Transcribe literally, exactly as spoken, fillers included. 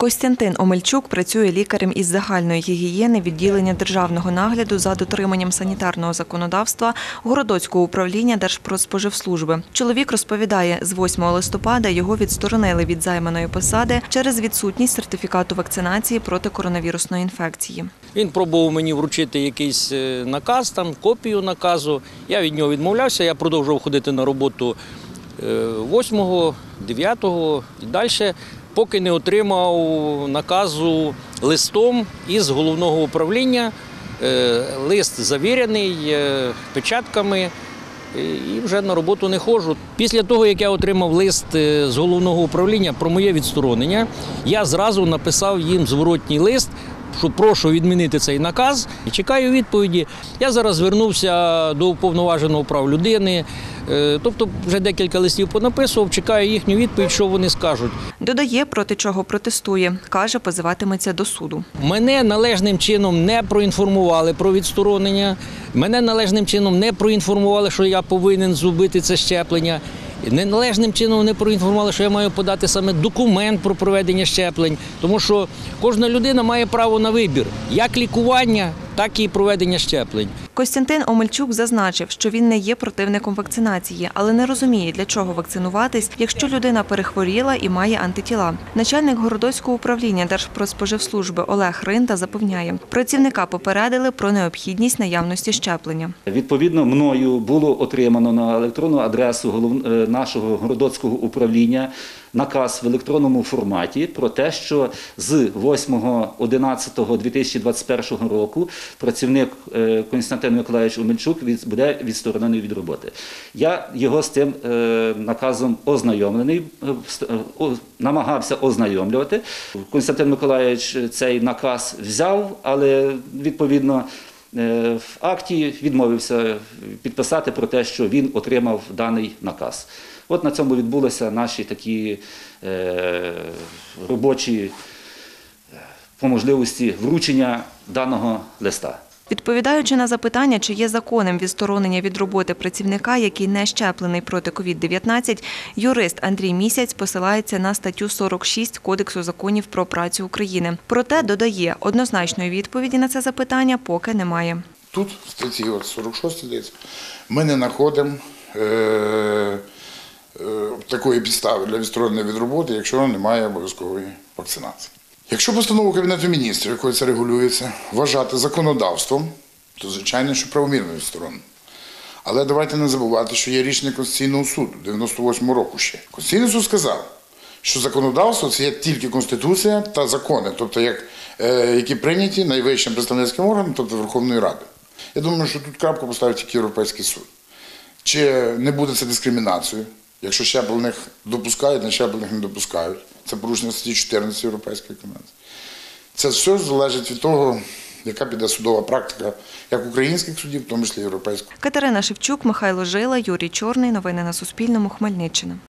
Костянтин Омельчук працює лікарем із загальної гігієни відділення державного нагляду за дотриманням санітарного законодавства Городоцького управління Держпродспоживслужби. Чоловік розповідає, з восьмого листопада його відсторонили від займаної посади через відсутність сертифікату вакцинації проти коронавірусної інфекції. Він пробував мені вручити якийсь наказ, там, копію наказу. Я від нього відмовлявся, я продовжував ходити на роботу восьмого, дев'ятого і далі, поки не отримав наказу листом із головного управління, лист завірений печатками, і вже на роботу не ходжу. Після того, як я отримав лист з головного управління про моє відсторонення, я зразу написав їм зворотній лист, що прошу відмінити цей наказ і чекаю відповіді. Я зараз звернувся до уповноваженого прав людини, тобто вже декілька листів понаписував, чекаю їхню відповідь, що вони скажуть. Додає, проти чого протестує. Каже, позиватиметься до суду. Мене належним чином не проінформували про відсторонення, мене належним чином не проінформували, що я повинен зробити це щеплення. Неналежним чином не проінформували, що я маю подати саме документ про проведення щеплень, тому що кожна людина має право на вибір, як лікування, так і проведення щеплень. Костянтин Омельчук зазначив, що він не є противником вакцинації, але не розуміє, для чого вакцинуватись, якщо людина перехворіла і має антитіла. Начальник Городоцького управління Держпродспоживслужби Олег Ринда запевняє, працівника попередили про необхідність наявності щеплення. Відповідно, мною було отримано на електронну адресу нашого Городоцького управління наказ в електронному форматі про те, що з восьмого одинадцятого дві тисячі двадцять першого року працівник Костянтин Миколайович Омельчук буде відсторонений від роботи. Я його з цим наказом ознайомлений, намагався ознайомлювати. Костянтин Миколайович цей наказ взяв, але відповідно в акті відмовився підписати про те, що він отримав даний наказ. От на цьому відбулися наші такі е, робочі по можливості вручення даного листа. Відповідаючи на запитання, чи є законним відсторонення від роботи працівника, який не щеплений проти ковід дев'ятнадцять, юрист Андрій Місяць посилається на статтю сорок шість Кодексу законів про працю України. Проте, додає, однозначної відповіді на це запитання поки немає. Тут, в статті сорок шість, здається, ми не знаходимо е такої підстави для відсторонення від роботи, якщо немає обов'язкової вакцинації. Якщо постанову Кабінету Міністрів, якою це регулюється, вважати законодавством, то звичайно, що правомірно відсторонено. Але давайте не забувати, що є рішення Конституційного суду дев'яносто восьмого року ще. Конституційний суд сказав, що законодавство – це є тільки Конституція та закони, тобто як, е, які прийняті найвищим представницьким органом, тобто Верховною Радою. Я думаю, що тут крапку поставить тільки Європейський суд. Чи не буде це дискримінацією? Якщо щеплених допускають, не щеплених не допускають. Це порушення статті чотирнадцять Європейської конвенції. Це все залежить від того, яка піде судова практика, як українських судів, в тому числі європейських. Катерина Шевчук, Михайло Жила, Юрій Чорний. Новини на Суспільному. Хмельниччина.